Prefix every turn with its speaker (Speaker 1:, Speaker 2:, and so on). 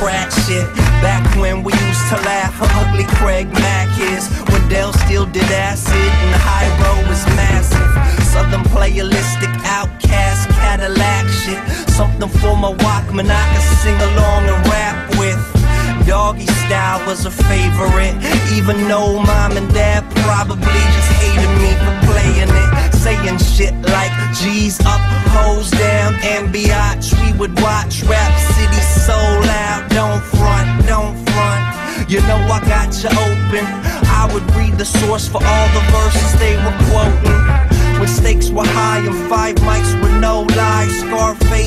Speaker 1: crack shit. Back when we used to laugh how ugly Craig Mack is, when Dell still did acid and the high road was massive. Southern playalistic outcast Cadillac shit, something for my Walkman I could sing along and rap with. Doggy style was a favorite, even though mom and dad probably just hated me for playing it. Saying shit like G's up, hoes down, and biatch. We would watch Rap City so loud. Don't front, don't front. You know I got you open. I would read the source for all the verses they were quoting. When stakes were high and 5 mics with no lies, Scarface